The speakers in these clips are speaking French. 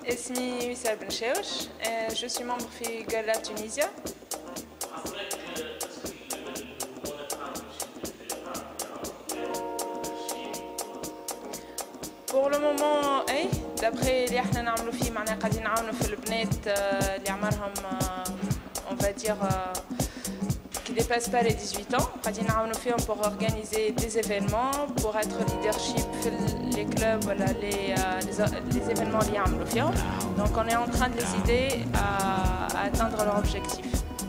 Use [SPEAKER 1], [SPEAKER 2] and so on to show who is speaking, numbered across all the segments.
[SPEAKER 1] اسمي وسام بن شاوش. Je suis membre في Girl Lab Tunisia. Pour le moment, d'après اللي احنا نعملوا فيه معناها قاعدين نعاونوا في البنات اللي عمرهم on va dire qui dépassent pas les 18 ans. قاعدين نعاونوا فيهم pour organiser des événements, pour être leadership في les clubs ولا les événements اللي يعملوا فيهم. Donc on est en train de les aider à atteindre leur objectif.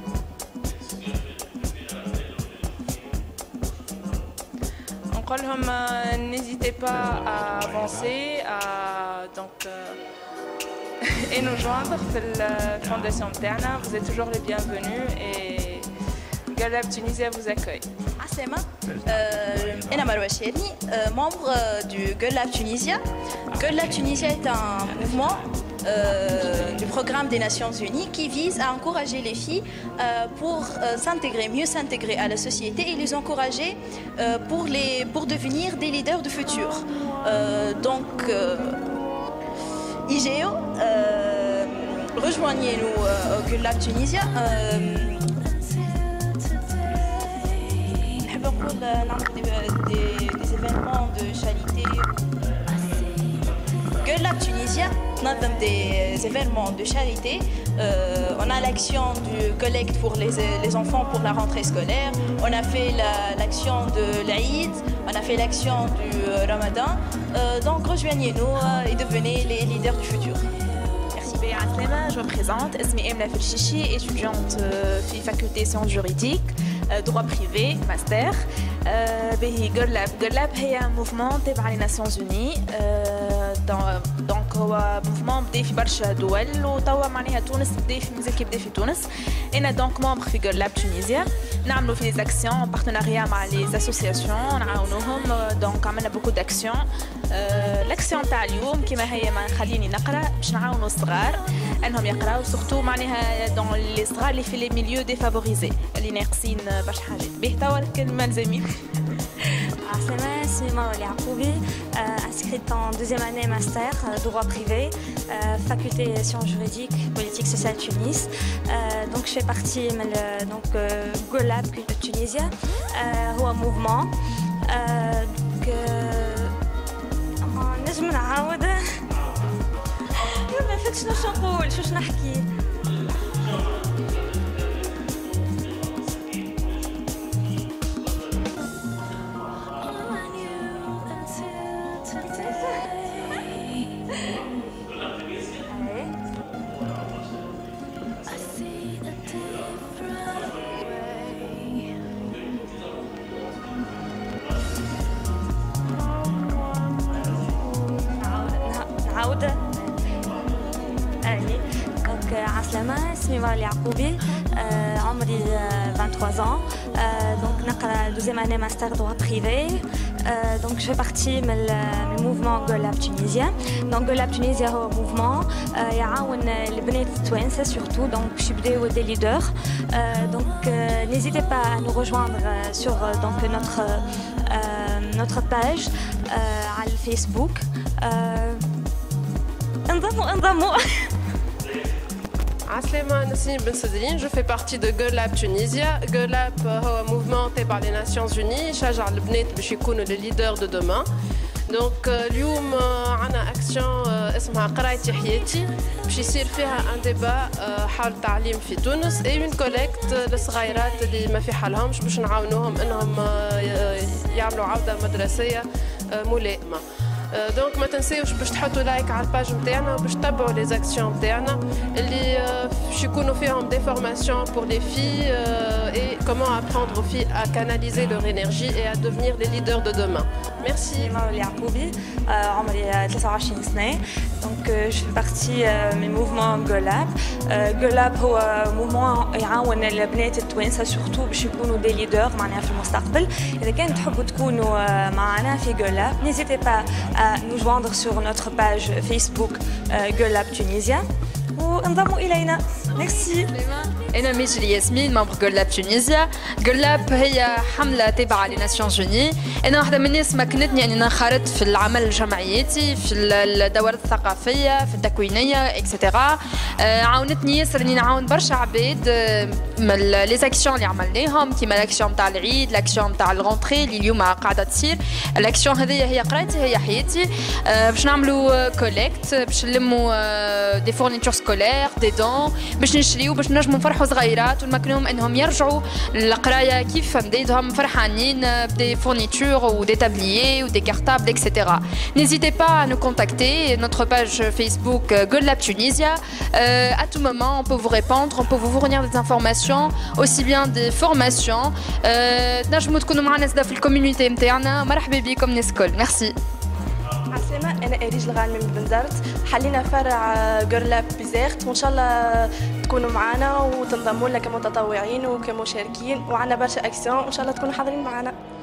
[SPEAKER 1] N'hésitez pas à avancer et nous joindre à la fondation Terna. Vous êtes toujours les bienvenus et Girl Lab Tunisia vous accueille.
[SPEAKER 2] Aslema, Ena Marwa Cheri, membre du Girl Lab Tunisia. Girl Lab Tunisia est un mouvement du programme des Nations Unies qui vise à encourager les filles pour mieux s'intégrer à la société et les encourager pour devenir des leaders du futur. IGO, rejoignez-nous au Girl Lab Tunisia. Des événements de charité. Girl Lab Tunisia donne des événements de charité. On a l'action du collecte pour les enfants pour la rentrée scolaire. On a fait l'action de l'Aïd. On a fait l'action du Ramadan. Donc rejoignez-nous et devenez les leaders du futur.
[SPEAKER 3] Merci Béa Aslema, je me présente. Esmi Emla Felchichi, étudiante في faculté sciences juridiques, droit privé, master. Girl Lab هي mouvement تبع les Nations Unies. دونك هو موفمون بدا في برشا دول وتوا معناها تونس بدا في مازال كي بدا في تونس. انا دونك ممبر في Girl Lab تونيزيا. نعملوا في لي اكسيون بارتناريا مع لي اسوسياسيون نعاونوهم. دونك عملنا بوكو داكسيون. لاكسيون تاع اليوم كيما هي ما خليني نقرا باش نعاونوا الصغار انهم يقراو سورتو معناها دون لي صغار اللي في لي ميليو ديفافوريزي اللي ناقصين برشا حاجات. به توا الكلمه لزميل.
[SPEAKER 4] Aslema, c'est Marwa Yacoubi, inscrite en deuxième année master, droit privé, faculté sciences juridiques, politique sociale Tunis. Donc je fais partie de Girl Lab Tunisia, هو mouvement. نجم نعاود ما فاتش شنو نقول شنو نحكي. عسلامة اسمي مرة يعقوبي عمري 23 ans donc نقرا deuxième année master droit privé donc je fais partie من mouvement Girl Lab Tunisia. donc Girl Lab Tunisia هو mouvement يعاون البنات التوانسة surtout donc باش يبداو des leaders donc n'hésitez pas à nous rejoindre sur donc notre page على الفيسبوك. انضموا.
[SPEAKER 5] Aslema Nassim Ben Sadrine, je fais partie de Girl Lab Tunisia. Girl Lab est un mouvement par les Nations Unies, chargé de l'bnet باش يكونوا les leaders de demain. Donc اليوم عنا action اسمها قرايتي حياتي باش يصير فيها un débat حول التعليم في تونس et une collecte للصغيرات اللي ما في حالهمش باش نعاونوهم انهم يعملوا عودة مدرسية ملائمة. دونك ما تنساوش باش تحطوا لايك على الباج نتاعنا وباش تتبعوا لي زاكسيون نتاعنا اللي باش يكونوا فيهم دي فورماسيون pour les filles et comment apprendre aux filles à canaliser leur énergie et à devenir les leaders de demain. Merci.
[SPEAKER 4] مرة يعقوبي عمري 23 سنة donc je fais partie من mouvement Girl Lab. Girl Lab هو mouvement يعاون البنات التوانسة surtout باش يكونوا des leaders معناها في المستقبل. إذا كان تحبوا تكونوا معنا في Girl Lab n'hésitez pas à nous joindre sur notre page Facebook Girl Lab Tunisia وانضموا إلينا. Merci.
[SPEAKER 6] أنا ميجري ياسمين ممبر جول لاب تونيزيا. جول لاب هي حملة تابعة لناسيونز جوني. أنا واحدة من الناس مكنتني أني انخرطت في العمل الجمعياتي في الدورات الثقافية في التكوينية إكسترا. عاونتني ياسر أني نعاون برشا عباد من لي زاكسيون اللي عملناهم كيما لاكسيون تاع العيد لاكسيون تاع الغونتري اللي اليوم قاعدة تصير. الاكسيون هذه هي قرايتي هي حياتي. باش نعملوا كوليكت باش نلموا دي فورنيتور سكولير دي دون باش نشريو باش نجموا نفرحوا صغيرات ونمكنهم انهم يرجعوا للقرايه كيف بديتهم فرحانين بدي فورنيتور ou des tabliers ou des cartables etc. N'hésitez pas à nous contacter, notre page Facebook GoLab Tunisia. À tout moment on peut vous répondre, on peut vous fournir des informations aussi bien des formations. تنجموا تكونوا معنا في الكوميونيتي نتاعنا. مرحبا بكم ناس الكل. ميرسي.
[SPEAKER 7] عسلامة، أنا إريج الغانمي من بنزرت. حلينا فرع جورلاب بزيرت وإن شاء الله تكونوا معنا وتنضموا لنا كمتطوعين وكمشاركين وعنا برشا أكسيون وإن شاء الله تكونوا حاضرين معنا.